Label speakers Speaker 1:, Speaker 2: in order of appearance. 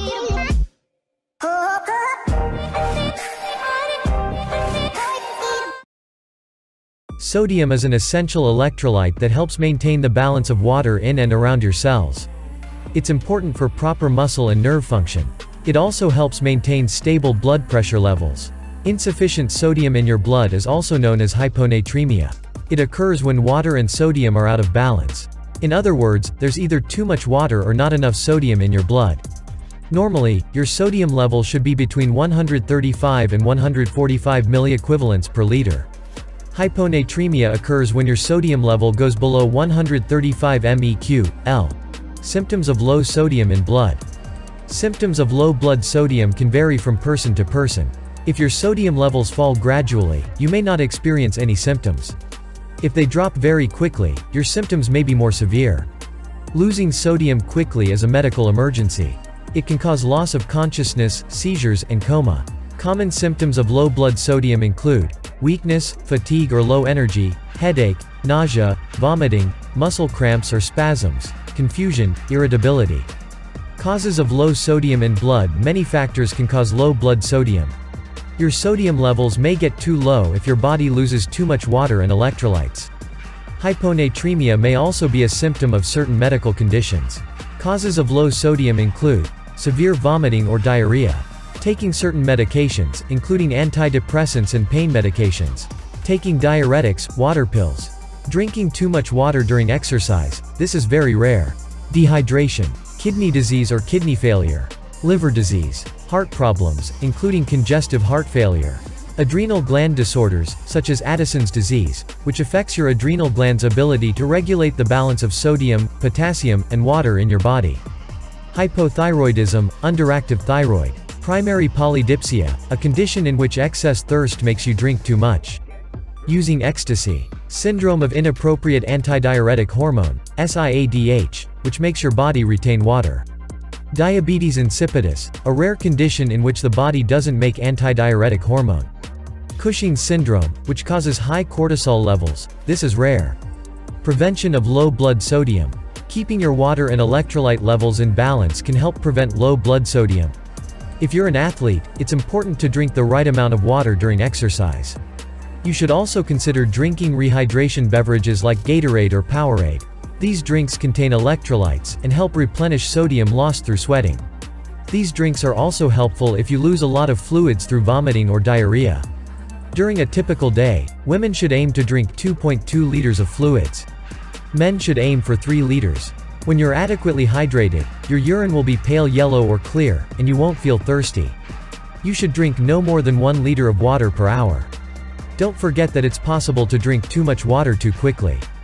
Speaker 1: Sodium is an essential electrolyte that helps maintain the balance of water in and around your cells. It's important for proper muscle and nerve function. It also helps maintain stable blood pressure levels. Insufficient sodium in your blood is also known as hyponatremia. It occurs when water and sodium are out of balance. In other words, there's either too much water or not enough sodium in your blood. Normally, your sodium level should be between 135 and 145 milliequivalents per liter. Hyponatremia occurs when your sodium level goes below 135 meq/L. Symptoms of low sodium in blood. Symptoms of low blood sodium can vary from person to person. If your sodium levels fall gradually, you may not experience any symptoms. If they drop very quickly, your symptoms may be more severe. Losing sodium quickly is a medical emergency. It can cause loss of consciousness, seizures, and coma. Common symptoms of low blood sodium include weakness, fatigue or low energy, headache, nausea, vomiting, muscle cramps or spasms, confusion, irritability. Causes of low sodium in blood. Many factors can cause low blood sodium. Your sodium levels may get too low if your body loses too much water and electrolytes. Hyponatremia may also be a symptom of certain medical conditions. Causes of low sodium include severe vomiting or diarrhea, taking certain medications, including antidepressants and pain medications, taking diuretics, water pills, drinking too much water during exercise, this is very rare, dehydration, kidney disease or kidney failure, liver disease, heart problems, including congestive heart failure, adrenal gland disorders, such as Addison's disease, which affects your adrenal gland's ability to regulate the balance of sodium, potassium, and water in your body. Hypothyroidism, underactive thyroid, primary polydipsia, a condition in which excess thirst makes you drink too much. Using ecstasy, syndrome of inappropriate antidiuretic hormone, SIADH, which makes your body retain water. Diabetes insipidus, a rare condition in which the body doesn't make antidiuretic hormone. Cushing's syndrome, which causes high cortisol levels, this is rare. Prevention of low blood sodium. Keeping your water and electrolyte levels in balance can help prevent low blood sodium. If you're an athlete, it's important to drink the right amount of water during exercise. You should also consider drinking rehydration beverages like Gatorade or Powerade. These drinks contain electrolytes and help replenish sodium lost through sweating. These drinks are also helpful if you lose a lot of fluids through vomiting or diarrhea. During a typical day, women should aim to drink 2.2 liters of fluids. Men should aim for 3 liters. When you're adequately hydrated, your urine will be pale yellow or clear, and you won't feel thirsty. You should drink no more than 1 liter of water per hour. Don't forget that it's possible to drink too much water too quickly.